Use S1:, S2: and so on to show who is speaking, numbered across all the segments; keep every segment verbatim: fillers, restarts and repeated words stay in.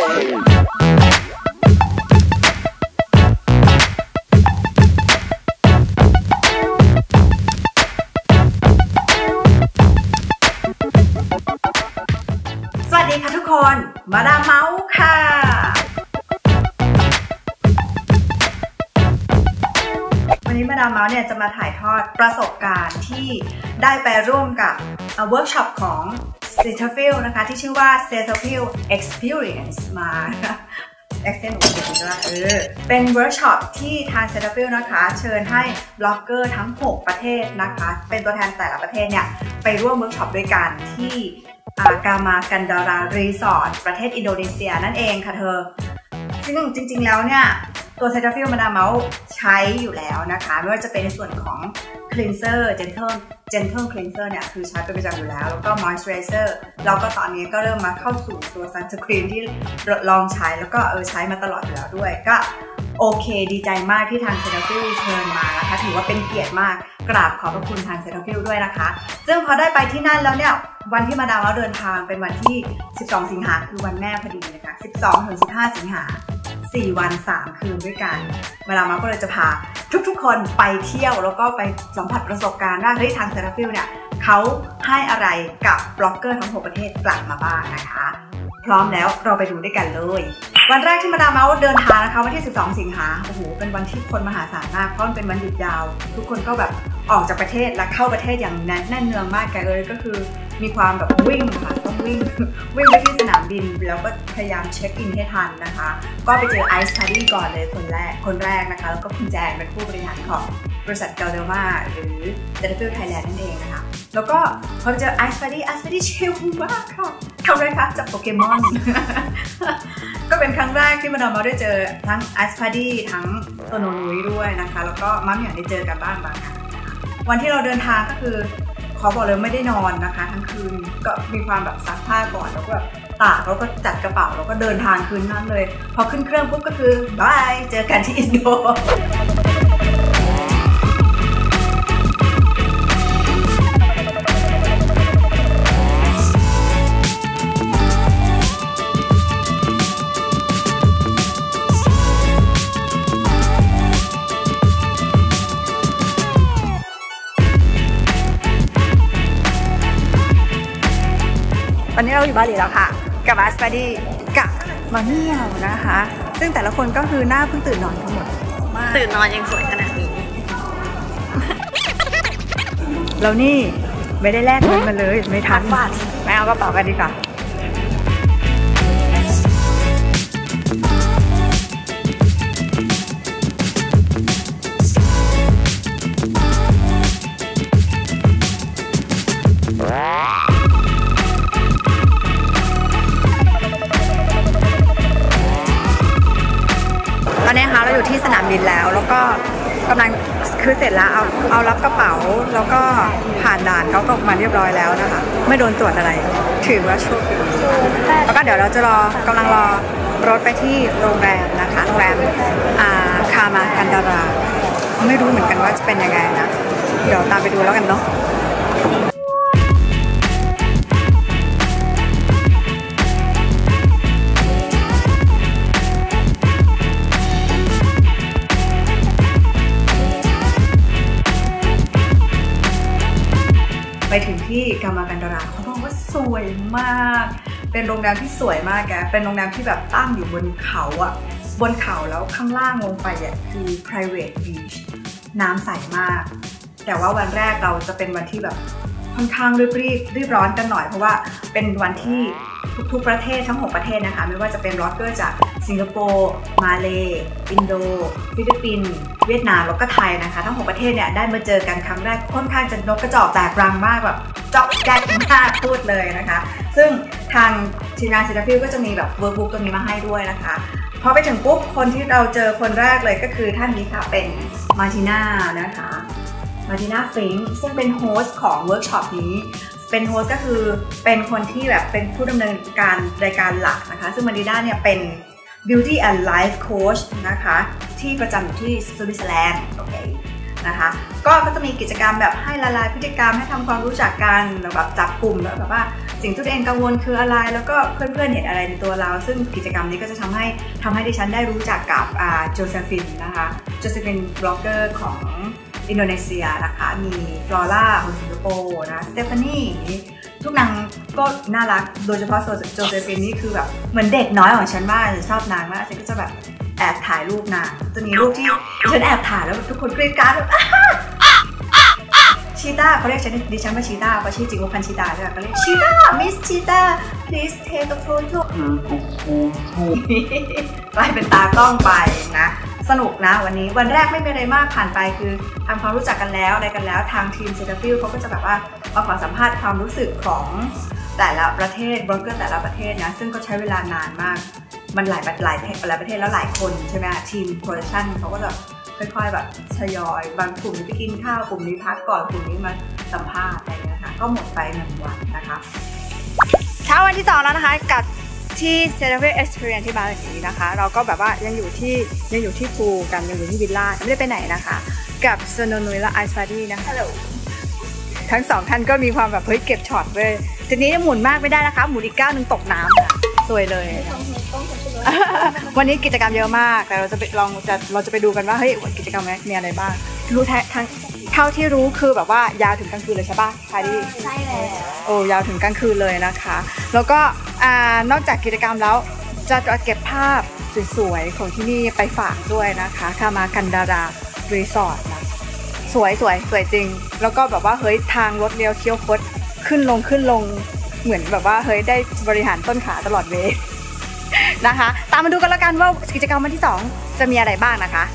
S1: สวัสดีค่ะทุกคนมาดามเมาส์ค่ะวันนี้มาดามเมาส์เนี่ยจะมาถ่ายทอดประสบการณ์ที่ได้ไปร่วมกับเวิร์กช็อปของ Cetaphil นะคะที่ชื่อว่า Cetaphil Experience มา accent ของผมว่าเออเป็นเวิร์กช็อปที่ทาง Cetaphil นะคะเชิญให้บล็อกเกอร์ทั้งหกประเทศนะคะเป็นตัวแทนแต่ละประเทศเนี่ยไปร่วมเวิร์กช็อปด้วยกันที่กามากันดารารีสอร์ทประเทศอินโดนีเซียนั่นเองค่ะเธอซึ่งจริงๆแล้วเนี่ยตัว Cetaphil มาดามเมาส์ใช้อยู่แล้วนะคะไม่ว่าจะเป็นในส่วนของ cleanser gentle gentle cleanser เนี่ยคือใช้เป็นประจำอยู่แล้วแล้วก็ moisturizer แล้วก็ตอนนี้ก็เริ่มมาเข้าสู่ตัว sunscreen ที่ลองใช้แล้วก็เออใช้มาตลอดอยู่แล้วด้วยก็โอเคดีใจมากที่ทาง Cetaphil เชิญมานะคะถือว่าเป็นเกียรติมากกราบขอบพระคุณทาง Cetaphil ด้วยนะคะซึ่งพอได้ไปที่นั่นแล้วเนี่ยวันที่มาดามเมาส์เดินทางเป็นวันที่สิบสองสิงหาคือวันแม่พอดีนะคะสิบสองถึงสิบห้าสิงหาสี่วันสามคืนด้วยกันมาดามเมาส์ก็เลยจะพาทุกๆคนไปเที่ยวแล้วก็ไปสัมผัสประสบการณ์ว่าเฮ้ยทาง Cetaphil เนี่ยเขาให้อะไรกับบล็อกเกอร์ทั้งหกประเทศกลับมาบ้างนะคะพร้อมแล้วเราไปดูด้วยกันเลยวันแรกที่มาดามเมาส์เดินทางนะคะวันที่สิบสองสิงหาโอ้โหเป็นวันที่คนมหาศาลมากเพราะมันเป็นวันหยุดยาวทุกคนก็แบบออกจากประเทศและเข้าประเทศอย่างแน่นแน่นเนืองมากแกเลยก็คือมีความแบบวิ่งค่ะต้องวิ่งวิ่งไปที่สนามบินแล้วก็พยายามเช็คอินให้ทันนะคะก็ไปเจอไอซ์พาร์ตี้ก่อนเลยคนแรกคนแรกนะคะแล้วก็คุณแจนเป็นผู้บริหารของบริษัทเกลเดอร์มาหรือ Cetaphil Thailand นั่นเองนะคะแล้วก็พอไปเจอไอซ์พาร์ตี้ไอซ์พาร์ตี้ชิลมากค่ะครั้งแรกค่ะจากโปเกมอนก็เป็นครั้งแรกที่มาดามเมาส์ได้เจอทั้งไอซ์พาร์ตี้ทั้งตัวโนนุ้ยด้วยนะคะแล้วก็มัมอย่างได้เจอกันบ้างบางงานวันที่เราเดินทางก็คือขอบอกเลยไม่ได้นอนนะคะทั้งคืนก็มีความแบบซักผ้าก่อนแล้วก็แบบตากแล้วก็จัดกระเป๋าแล้วก็เดินทางคืนนั้นเลยพอขึ้นเครื่องปุ๊บก็คือบายเจอกันที่อินโดตอนนี้เราอยู่บาหลีแล้วค่ะกับอาสปาดี้กับมาเมี่ยวนะคะซึ่งแต่ละคนก็คือหน้าเพิ่งตื่นนอนทั้งหมด
S2: ตื่นนอนยังสวยขนาดนี้
S1: เรานี่ไม่ได้แลกเงินมาเลยไม่ทันไม่เอากระเป๋ากันดีกว่าตอนนี้ค่ะเราอยู่ที่สนามบินแล้วแล้วก็กำลังคือเสร็จแล้วเอาเอารับกระเป๋าแล้วก็ผ่านด่านเขาก็มาเรียบร้อยแล้วนะคะไม่โดนตรวจอะไรถือว่าโชคดีแล้วก็เดี๋ยวเราจะรอกำลังรอรถไปที่โรงแรมนะคะโรงแรมคามากันดาราไม่รู้เหมือนกันว่าจะเป็นยังไงนะเดี๋ยวตามไปดูแล้วกันเนาะไปถึงที่กามากันดาราเขาบอกว่าสวยมากเป็นโรงแรมที่สวยมากแกเป็นโรงแรมที่แบบตั้งอยู่บนเขาอะบนเขาแล้วข้างล่างลงไปอะคือ private beach น้ำใสมากแต่ว่าวันแรกเราจะเป็นวันที่แบบค่อนข้างรีบรีบรีบร้อนกันหน่อยเพราะว่าเป็นวันที่ทุกๆประเทศทั้งหกประเทศนะคะไม่ว่าจะเป็นบล็อกเกอร์จากสิงคโปร์มาเลย์อินโดฟิลิปปินส์เวียดนามแล้วก็ไทยนะคะทั้งหกประเทศเนี่ยได้มาเจอกันครั้งแรกค่อนข้างจะนกกระจอกแตกรังมากแบบจ๊อกแจ๊กมากพูดเลยนะคะซึ่งทางทีมงาน Cetaphil ก็จะมีแบบเวิร์กบุ๊กตรงนี้มาให้ด้วยนะคะพอไปถึงปุ๊บคนที่เราเจอคนแรกเลยก็คือท่านนี้ค่ะเป็นมาร์ติน่านะคะมาร์ติน่าฟิงค์ซึ่งเป็นโฮสต์ของเวิร์กช็อปนี้เป็นโฮสต์ก็คือเป็นคนที่แบบเป็นผู้ดำเนินการรายการหลักนะคะซึ่งมาร์ติน่าเนี่ยเป็น Beauty and Life Coach นะคะที่ประจำอยู่ที่สวิตเซอร์แลนด์โอเคนะคะก็ก็จะมีกิจกรรมแบบให้ละลายพฤติกรรมให้ทำความรู้จักกันแบบจับกลุ่มแล้วแบบว่าสิ่งที่ตัวเองกังวลคืออะไรแล้วก็เพื่อนๆเห็นอะไรในตัวเราซึ่งกิจกรรมนี้ก็จะทำให้ทำให้ดิฉันได้รู้จักกับโจเซฟินนะคะโจเซฟินบล็อกเกอร์ของอินโดนีเซียนะคะมีฟลอร่าของสิงคโปร์นะสเตฟานีทุกนางก็น่ารักโดยเฉพาะโจเซฟินนี่คือแบบเหมือนเด็กน้อยของฉันมากชอบนางมากฉันก็จะแบบแอบถ่ายรูปนางจะมีรูปที่ฉันแอบถ่ายแล้วทุกคนกรี๊ดกราดแบบชีต้าเขาเรียกฉันดิฉันว่าชีต้าเพราะชื่อจริงว่าพันชีต้าใช่ไหมเขาเรียกชีต้ามิสชีต้า please take a photo กลายเป็นตากล้องไปนะสนุกนะวันนี้วันแรกไม่มีอะไรมากผ่านไปคือทำความรู้จักกันแล้วอะไรกันแล้วทางทีมเซตาฟิลเขาก็จะแบบว่ามาขอสัมภาษณ์ความรู้สึกของแต่ละประเทศบล็อกเกอร์แต่ละประเทศนะซึ่งก็ใช้เวลานานมากมันหลายหลายหลายประเทศแล้วหลายคนใช่ไหมทีมโปรดักชั่นเขาก็จะค่อยๆแบบทยอยบางกลุ่มไปกินข้าวกลุ่มนี้พักก่อนกลุ่มนี้มาสัมภาษณ์อะไรอย่างเงี้ยค่ะก็หมดไปหนึ่งวันนะคะเช้าวันที่สองแล้วนะคะกับที่ Cetaphil Experience ที่บาหลีนะคะเราก็แบบว่ายังอยู่ที่ยังอยู่ที่พูลกันยังอยู่ที่วิลล่าไม่ได้ไปไหนนะคะกับโซโนนุยและไอซ์พาร์ตี้นะคะทั้งสองท่านก็มีความแบบเฮ้ยเก็บช็อตเลยทีนี้หมุนมากไม่ได้นะคะหมุนอีกก้าวหนึ่งตกน้ำค่ะสวยเลยวันนี้กิจกรรมเยอะมากแต่เราจะไปลองจะเราจะไปดูกันว่าเฮ้ยกิจกรรมนี้มีอะไรบ้างรู้ทั้งเท่าที่รู้คือแบบว่ายาวถึงกลางคืนเลยใช่ป่ะพาร์ตี้ใช่เลยโอ้ยาวถึงกลางคืนเลยนะคะแล้วก็นอกจากกิจกรรมแล้วจะเก็บภาพสวยๆของที่นี่ไปฝากด้วยนะคะคามากันดารารีสอร์ทนะสวยสวยสวยจริงแล้วก็แบบว่าเฮ้ยทางรถเลี้ยวเคี้ยวคดขึ้นลงขึ้นลงเหมือนแบบว่าเฮ้ยได้บริหารต้นขาตลอดเวลานะคะตามมาดูกันแล้วกันว่ากิจกรรมวันที่สองจะมีอะไรบ้างนะคะ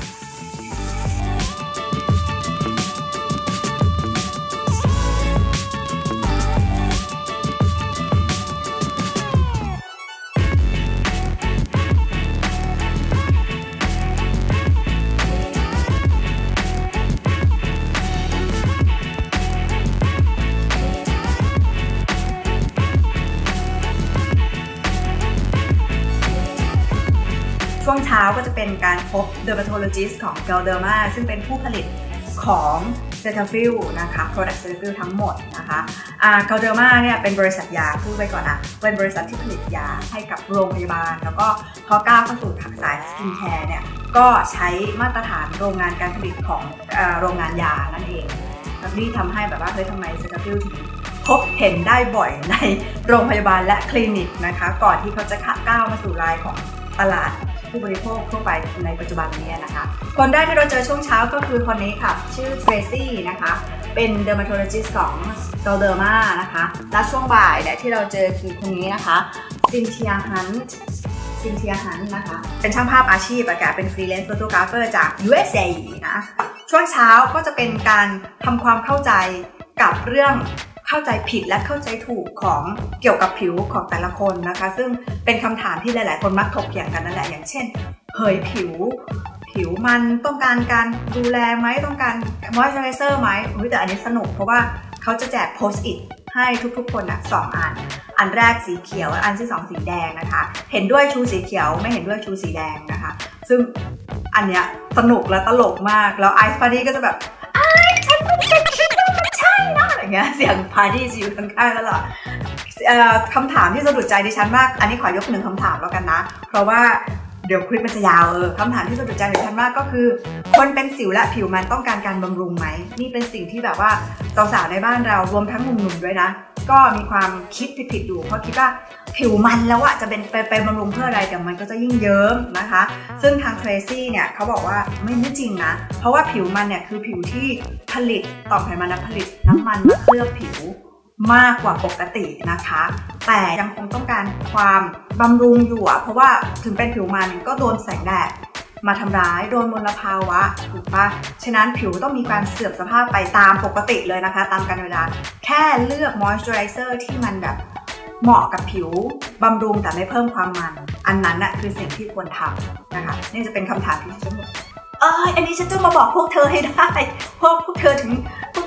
S1: ช่วงเช้าก็จะเป็นการพบ Dermatologist ของ Galderma ซึ่งเป็นผู้ผลิตของ Cetaphil นะคะ Product Cetaphil ทั้งหมดนะคะอ่า Galderma เนี่ยเป็นบริษัทยาพูดไว้ก่อนนะเป็นบริษัทที่ผลิตยาให้กับโรงพยาบาลแล้วก็พอก้าวเข้าสู่ทางสายสกินแคร์เนี่ยก็ใช้มาตรฐานโรงงานการผลิตของอ่าโรงงานยานั่นเองนี่ทำให้แบบว่าเฮ้ยทำไม Cetaphil ถึงพบเห็นได้บ่อยในโรงพยาบาลและคลินิกนะคะก่อนที่เขาจะก้าวมาสู่รายของตลาดผู้บริโภคทั่วไปในปัจจุบันนี้นะคะคนแรกที่เราเจอช่วงเช้าก็คือคนนี้ค่ะชื่อเทรซี่นะคะเป็น Dermatologist ของ Galderma นะคะและช่วงบ่ายเนี่ยที่เราเจอคือคนนี้นะคะซินเทียฮันต์ซินเทียฮันต์นะคะเป็นช่างภาพอาชีพอะค่ะเป็นฟรีแลนซ์โฟโตกราฟเฟอร์จาก ยู เอส เอ นะช่วงเช้าก็จะเป็นการทำความเข้าใจกับเรื่องเข้าใจผิดและเข้าใจถูกของเกี่ยวกับผิวของแต่ละคนนะคะซึ่งเป็นคำถามที่หลายๆคนมักถกเถียงกันนั่นแหละอย่างเช่นเฮ้ยผิวผิวมันต้องการการดูแลไหมต้องการมอยส์เจอไรเซอร์ไหมแต่อันนี้สนุกเพราะว่าเขาจะแจกโพสต์อิทให้ทุกๆคนนะสองอันอันแรกสีเขียวอันที่สองสีแดงนะคะเห็นด้วยชูสีเขียวไม่เห็นด้วยชูสีแดงนะคะซึ่งอันเนี้ยสนุกและตลกมากแล้วไอซ์พาร์ตี้ก็จะแบบไอ้ฉันไม่ได้คิดว่ามันใช่นะอะไรเงี้ยเสียงพาร์ตี้จะอยู่ข้างๆตลอดคำถามที่สะดุดใจดิฉันมากอันนี้ขอยกหนึ่งคำถามแล้วกันนะเพราะว่าเดี๋ยวคลิปมันจะยาวเออคำถามที่สะดุดใจดิฉันมากก็คือคนเป็นสิวและผิวมันต้องการการบำรุงไหมนี่เป็นสิ่งที่แบบว่าสาวๆในบ้านเรารวมทั้งหนุ่มๆด้วยนะก็มีความคิดผิดๆอยู่เพราะคิดว่าผิวมันแล้วอะจะเป็นไปไปบำรุงเพื่ออะไรแต่มันก็จะยิ่งเยิ้มนะคะซึ่งทางเทรซี่เนี่ยเขาบอกว่าไม่ไม่จริงนะเพราะว่าผิวมันเนี่ยคือผิวที่ผลิตต่อมไขมันและผลิตน้ำมันมาเคลือบผิวมากกว่าปกตินะคะแต่ยังคงต้องการความบำรุงอยู่อะเพราะว่าถึงเป็นผิวมันก็โดนแสงแดดมาทำร้ายโดนมลภาวะถูกปะฉะนั้นผิวต้องมีการเสื่อมสภาพไปตามปกติเลยนะคะตามกาลเวลาแค่เลือกมอยส์เจอไรเซอร์ที่มันแบบเหมาะกับผิวบำรุงแต่ไม่เพิ่มความมันอันนั้นน่ะคือสิ่งที่ควรทำนะคะนี่จะเป็นคำถามที่ฉันบอกเอออันนี้ฉันจะมาบอกพวกเธอให้ได้พวกพวกเธอถึงพวก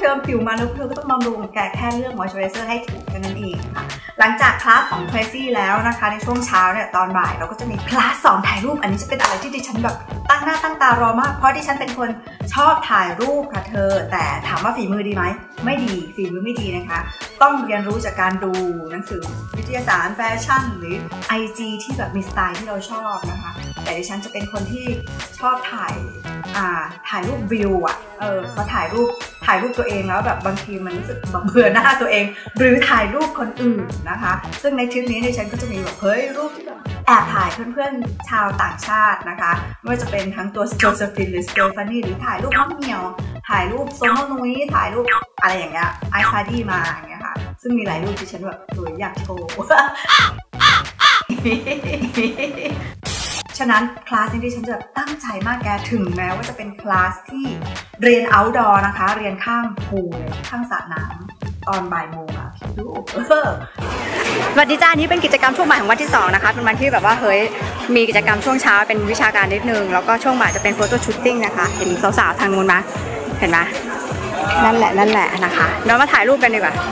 S1: เติมผิวมาแล้วเธอก็ต้องบำรุงแกแค่เรื่องมอยส์เจอไรเซอร์ให้ถูกแค่นั้นเองค่ะหลังจากคลาสของ Tracy แล้วนะคะในช่วงเช้าเนี่ยตอนบ่ายเราก็จะมีคลาสสอนถ่ายรูปอันนี้จะเป็นอะไรที่ดิฉันแบบตั้งหน้าตั้งตารอมากเพราะดิฉันเป็นคนชอบถ่ายรูปค่ะเธอแต่ถามว่าฝีมือดีไหมไม่ดีฝีมือไม่ดีนะคะต้องเรียนรู้จากการดูหนังสือวิทยาศาสตร์แฟชั่นหรือ ไอ จี ที่แบบมีสไตล์ที่เราชอบนะคะแต่ดิฉันจะเป็นคนที่ชอบถ่ายอ่าถ่ายรูปวิวอ่ะเออพอถ่ายรูปถ่ายรูปตัวเองแล้วแบบบางทีมันรู้สึกแบบเบื่อหน้าตัวเองหรือถ่ายรูปคนอื่นนะคะซึ่งในทริปนี้ดิฉันก็จะมีแบบเฮ้ยรูปที่แบบแอบถ่ายเพื่อนๆชาวต่างชาตินะคะไม่ว่าจะเป็นทั้งตัวโจเซฟินหรือสเตฟานีหรือถ่ายรูปน้องเหมียวถ่ายรูปโซโนนุ้ยถ่ายรูปอะไรอย่างเงี้ยไอคาดี้มาอย่างเงี้ยค่ะซึ่งมีหลายรูปที่ฉันแบบสวยอยากโชว์ ฉะนั้นคลาสนี้ที่ฉันจะตั้งใจมากแกถึงแม้ว่าจะเป็นคลาสที่เรียน outdoor นะคะเรียนข้างพูลข้างสระน้ำตอนบ่ายโมงอะคิดดูสวัสดีจ้านี้เป็นกิจกรรมช่วงบ่ายของวันที่สองนะคะเป็นวันที่แบบว่าเฮ้ยมีกิจกรรมช่วงเช้าเป็นวิชาการนิดนึงแล้วก็ช่วงบ่ายจะเป็นโฟโต้ชูตติ้งนะคะเห็นสาวๆทางนู้นไหมเห็นไหมนั่นแหละนั่นแหละนะคะเดี๋ยวมาถ่ายรูปกันดีกว่า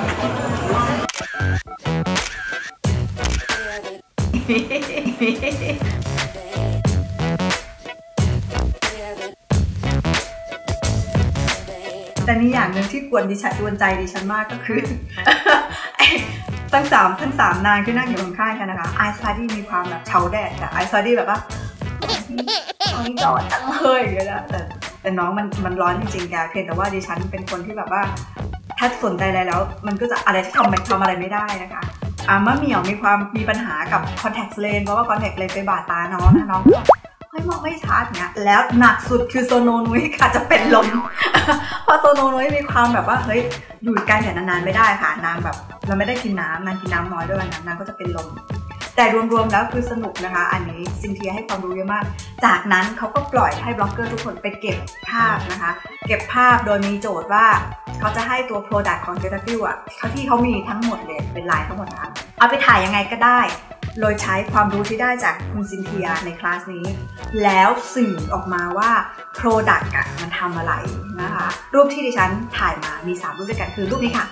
S1: แต่นี่อย่างหนึ่งที่กวนดิฉันกวนใจดิฉันมากก็คือ ทั้งสามทั้งสามนางที่นั่งอยู่ข้างๆกันนะคะไอซ์พาร์ตี้มีความแบบเฉาแดดแต่ไอซ์พาร์ตี้แบบว่าเอานี่จอดจังเลยอย่างเงี้ยแต่แต่น้องมันมันร้อนจริงๆแกเพียงแต่ว่าดิฉันเป็นคนที่แบบว่าถ้าสนใจอะไรแล้วมันก็จะอะไรที่ทำมันทำอะไรไม่ได้นะคะอ่ามะเหมี่ยวมีความมีปัญหากับคอนแทคเลนส์เพราะว่าคอนแทคเลนส์ไปบาดตาน้องนะน้องเฮ้ยมองไม่ชัดเนี่ยแล้วหนักสุดคือโซโนนุ้ยค่ะจะเป็นลม พอโซโนนุ้ยมีความแบบว่าเฮ้ยอยู่ใกล้แดดนานๆไม่ได้ค่ะนางแบบเราไม่ได้กินน้ำนางกินน้ำน้อยด้วยนะนางก็จะเป็นลมแต่รวมๆแล้วคือสนุกนะคะอันนี้ซินเทียให้ความรู้เยอะมากจากนั้นเขาก็ปล่อยให้บล็อกเกอร์ทุกคนไปเก็บภาพนะคะเก็บภาพโดยมีโจทย์ว่าเขาจะให้ตัว Product ของ Cetaphil อ่ะเขาที่เขามีทั้งหมดเลยเป็นลายทั้งหมดนะคะเอาไปถ่ายยังไงก็ได้โดยใช้ความรู้ที่ได้จากคุณซินเทียในคลาสนี้แล้วสื่อออกมาว่า Product อ่ะมันทำอะไรนะคะรูปที่ดิฉันถ่ายมามีสามรูปด้วยกันคือรูปนี้ค่ะ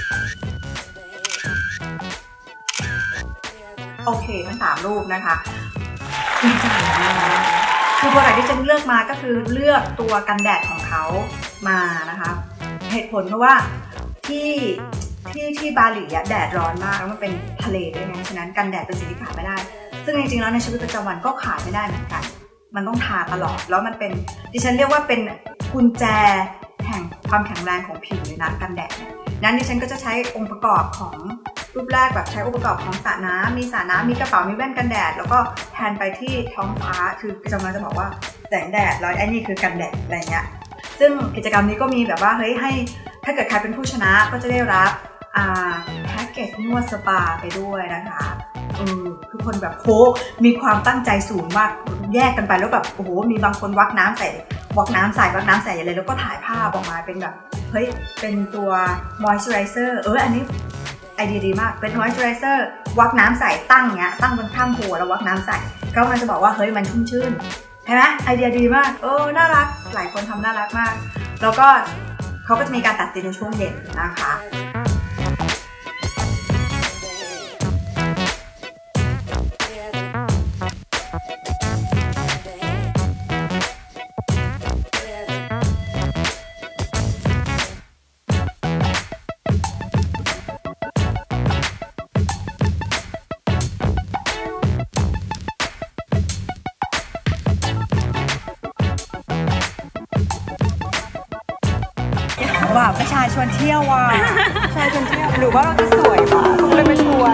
S1: โอเคทั้งสามรูปนะคะคุณใจนะคะคือโปรดักที่ฉันเลือกมาก็คือเลือกตัวกันแดดของเขามานะคะเหตุผลเพราะว่าที่ที่ที่บาหลีอะแดดร้อนมากแล้วมันเป็นทะเลด้วยไงฉะนั้นกันแดดเป็นสิ่งที่ขาดไม่ได้ซึ่งจริงๆแล้วในชีวิตประจำวันก็ขาดไม่ได้เหมือนกันมันต้องทาตลอดแล้วมันเป็นดิฉันเรียกว่าเป็นกุญแจแห่งความแข็งแรงของผิวเลยนะกันแดดนั้นดิฉันก็จะใช้องค์ประกอบของรูปแรกแบบใช้องค์ประกอบของสระน้ำมีสระน้ำมีกระเป๋ามีแว่นกันแดดแล้วก็แทนไปที่ท้องฟ้าคือกำลังจะบอกว่าแสงแดดแล้วไอ้นี่คือกันแดดอะไรเงี้ยซึ่งกิจกรรมนี้ก็มีแบบว่าเฮ้ยให้ถ้าเกิดใครเป็นผู้ชนะก็จะได้รับอ่าแพ็กเกจนวดสปาไปด้วยนะคะเออคือคนแบบโค้มีความตั้งใจสูงมากแยกกันไปแล้วแบบโอ้โหมีบางคนวักน้ำใส่วักน้ำใส่วักน้ำใส่อะไรแล้วก็ถ่ายภาพออกมาเป็นแบบเฮ้ยเป็นตัวมอยส์เจอไรเซอร์เอออันนี้ไอเดียดีมากเป็นมอยส์เจอไรเซอร์วักน้ำใส่ตั้งเงี้ยตั้งบนข้างหัวแล้ววักน้ำใส่ก็มันจะบอกว่าเฮ้ยมันชุ่มชื่นใช่ไหมไอเดียดีมากเออน่ารักหลายคนทำน่ารักมากแล้วก็เขาก็จะมีการตัดสินในช่วงเย็นนะคะว่าประชาชนเที่ยวว่ะประชาชนเที่ยวหรือว่าเราจะสวยป่ะเขาเลยมาชวน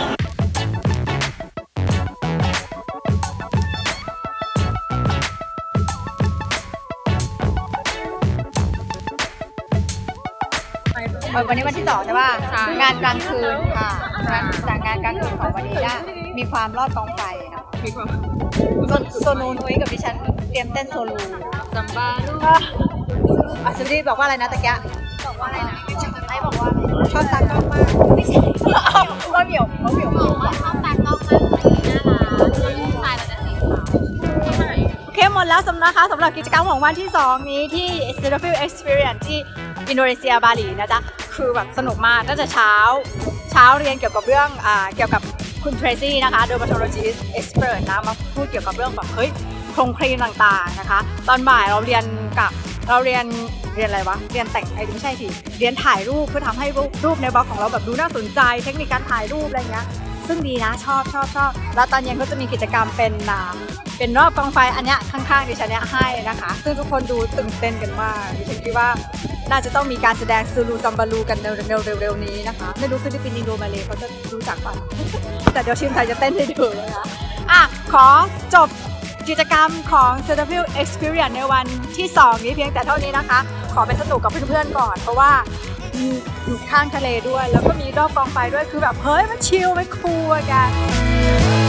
S1: วันนี้วันที่สองใช่ป่ะงานกลางคืนค่ะงานจากงานกลางคืนของวันนี้นะมีความรอดกองไฟนะมีความโซโนนุ้ยกับดิฉันเตรียมเต้นโซลูซัมบ้าอ่ะสุดีบอกว่าอะไรนะตะกี้บอกว่าอะไรนะไอ้บอกว่าชอบตากล้องมากไม่ใช่ว่าเหมียวว่าเหมียวบอกว่าชอบตากล้องมากน่ารักผู้ชายเราจะสีขาวโอเคหมดแล้วสำนักคะสำหรับกิจกรรมของวันที่สองนี้ที่ Cetaphil Experience ที่
S3: อินโดนีเซียบาหลีนะจ๊ะคือแบบสนุกมากตั้งแต่เช้าเช้าเรียนเกี่ยวกับเรื่องอ่าเกี่ยวกับคุณเทรซี่นะคะ dermatologist expert นะมาพูดเกี่ยวกับเรื่องแบบเฮ้ยโครงครีมต่างๆนะคะตอนบ่ายเราเรียนกับเราเรียนเรียนอะไรวะเรียนแต่งไอ้ไม่ใช่สิเรียนถ่ายรูปเพื่อทำให้รูปในบล็อกของเราแบบดูน่าสนใจเทคนิคการถ่ายรูปอะไรเงี้ยซึ่งดีนะชอบชอบชอบแล้วตอนเย็นก็จะมีกิจกรรมเป็นน้ำเป็นรอบกองไฟอันเนี้ยข้างๆดิฉันเนี้ยให้นะคะซึ่งทุกคนดูตื่นเต้นกันมากดิฉันคิดว่าน่าจะต้องมีการแสดงซูลูซัมบาลูกันเร็วๆนี้นะคะไม่รู้ฟิลิปปินส์อินโดมาเลเขาจะรู้จักป่ะแต่เดี๋ยวทีมไทยจะเต้นให้ดูนะคะอ่ะขอจบกิจกรรมของ Cetaphil Experience ในวันที่สองนี้เพียงแต่เท่านี้นะคะขอไปสนุกกับเพื่อนๆก่อนเพราะว่าอยู่ข้างทะเลด้วยแล้วก็มีรอบกองไฟด้วยคือแบบเฮ้ยมันชิลมันคูลกัน